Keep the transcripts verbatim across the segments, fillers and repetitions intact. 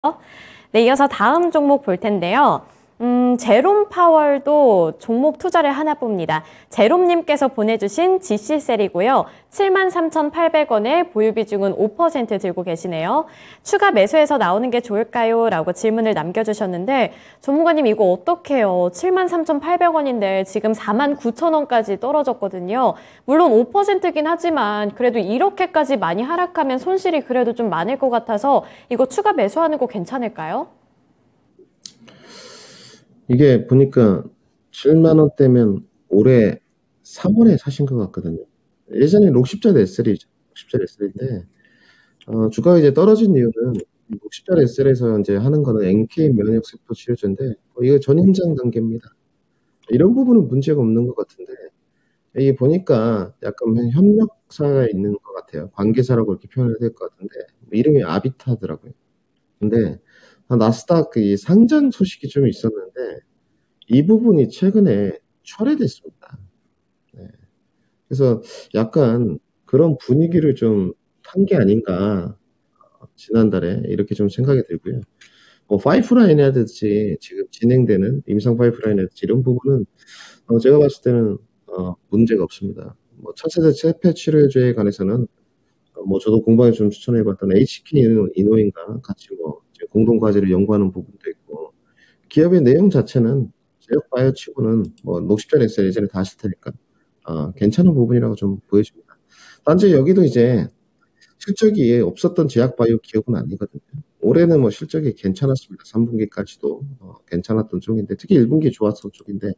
네, 이어서 다음 종목 볼 텐데요. 음, 제롬 파월도 종목 투자를 하나 봅니다. 제롬님께서 보내주신 지씨셀이고요. 칠만 삼천팔백 원에 보유 비중은 오 퍼센트 들고 계시네요. 추가 매수해서 나오는 게 좋을까요? 라고 질문을 남겨주셨는데 전문가님 이거 어떡해요? 칠만 삼천팔백 원인데 지금 사만 구천 원까지 떨어졌거든요. 물론 오 퍼센트긴 하지만 그래도 이렇게까지 많이 하락하면 손실이 그래도 좀 많을 것 같아서 이거 추가 매수하는 거 괜찮을까요? 이게 보니까 칠만 원대면 올해 삼월에 사신 것 같거든요. 예전에 록십자리 에스엘이죠. 록십자리 에스엘인데 어, 주가가 이제 떨어진 이유는 록십자리 에스엘에서 이제 하는 거는 엔케이 면역세포 치료제인데 어, 이거 전임장 단계입니다. 이런 부분은 문제가 없는 것 같은데 이게 보니까 약간 협력사가 있는 것 같아요. 관계사라고 이렇게 표현해야 될 것 같은데 이름이 아비타더라고요. 근데 나스닥 이 상장 소식이 좀 있었는데 이 부분이 최근에 철회됐습니다. 네. 그래서 약간 그런 분위기를 좀 탄 게 아닌가 지난달에 이렇게 좀 생각이 들고요. 뭐 파이프라인이라든지 지금 진행되는 임상 파이프라인이라든지 이런 부분은 어, 제가 봤을 때는 어, 문제가 없습니다. 뭐 차세대 체폐 치료제에 관해서는 어, 뭐 저도 공방에 좀 추천해봤던 에이치케이 이노인과 같이 뭐 공동 과제를 연구하는 부분도 있고 기업의 내용 자체는 제약 바이오 치고는 뭐 녹십자 엑셀 예전에 다 하실 테니까 어, 괜찮은 부분이라고 좀 보여집니다. 단지 여기도 이제 실적이 없었던 제약 바이오 기업은 아니거든요. 올해는 뭐 실적이 괜찮았습니다. 삼 분기까지도 어, 괜찮았던 쪽인데 특히 일 분기 좋았던 쪽인데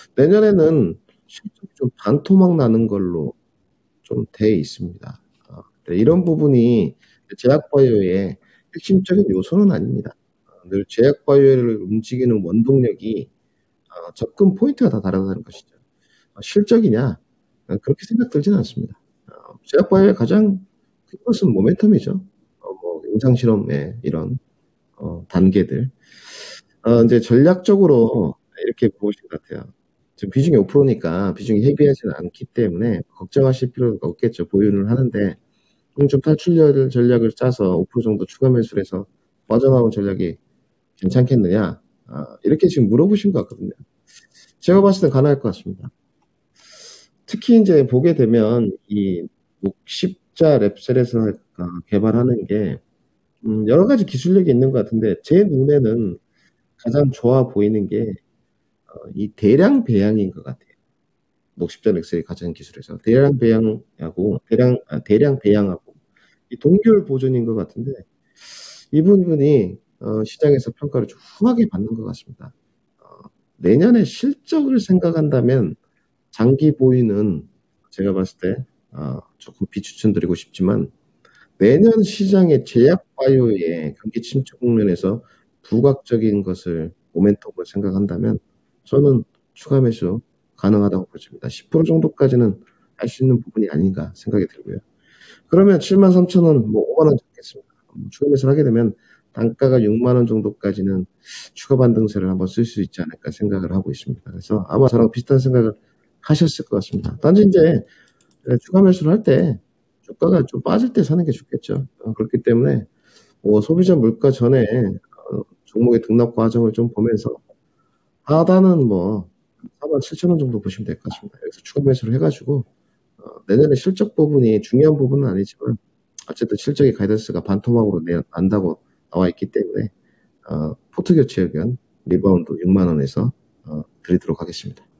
내년에는 실적이 좀 반토막 나는 걸로 좀 돼 있습니다. 어, 네, 이런 부분이 제약 바이오의 핵심적인 요소는 아닙니다. 어, 늘 제약 바이오를 움직이는 원동력이 어, 접근 포인트가 다 다르다는 것이죠. 어, 실적이냐? 어, 그렇게 생각 들지는 않습니다. 어, 제약 바이오의 가장 큰 것은 모멘텀이죠. 어, 뭐 임상 실험의 이런 어, 단계들. 어, 이제 전략적으로 이렇게 보신 것 같아요. 지금 비중이 오 퍼센트니까 비중이 헤비하지는 않기 때문에 걱정하실 필요가 없겠죠. 보유는 하는데 음, 좀 탈출 전략을 짜서 오 퍼센트 정도 추가 매수를 해서 빠져나온 전략이 괜찮겠느냐? 아, 이렇게 지금 물어보신 것 같거든요. 제가 봤을 땐 가능할 것 같습니다. 특히 이제 보게 되면 이 녹십자 랩셀에서 개발하는 게 음, 여러 가지 기술력이 있는 것 같은데 제 눈에는 가장 좋아 보이는 게 어, 이 대량 배양인 것 같아요. 녹십자 엑셀이 가장 기술에서 대량 배양하고 대량 아, 대량 배양하고 이 동결 보존인 것 같은데 이 부분이 어, 시장에서 평가를 좀 후하게 받는 것 같습니다. 어, 내년에 실적을 생각한다면 장기 보유는 제가 봤을 때 어, 조금 비추천드리고 싶지만 내년 시장의 제약 바이오의 경기 침체 국면에서 부각적인 것을 모멘텀으로 생각한다면 저는 추가 매수 가능하다고 보여집니다. 십 퍼센트 정도까지는 할 수 있는 부분이 아닌가 생각이 들고요. 그러면 칠만 삼천 원, 뭐 오만 원 잡겠습니다. 뭐 추가 매수를 하게 되면 단가가 육만 원 정도까지는 추가 반등세를 한번 쓸 수 있지 않을까 생각을 하고 있습니다. 그래서 아마 저랑 비슷한 생각을 하셨을 것 같습니다. 단지 이제 추가 매수를 할 때 주가가 좀 빠질 때 사는 게 좋겠죠. 어, 그렇기 때문에 뭐 소비자 물가 전에 어, 종목의 등락 과정을 좀 보면서 하단은 뭐 사만 칠천 원 정도 보시면 될 것 같습니다. 여기서 추가 매수를 해가지고 어, 내년에 실적 부분이 중요한 부분은 아니지만 어쨌든 실적의 가이던스가 반토막으로 내, 난다고 나와 있기 때문에 어, 포트 교체 의견 리바운드 육만 원에서 어, 드리도록 하겠습니다.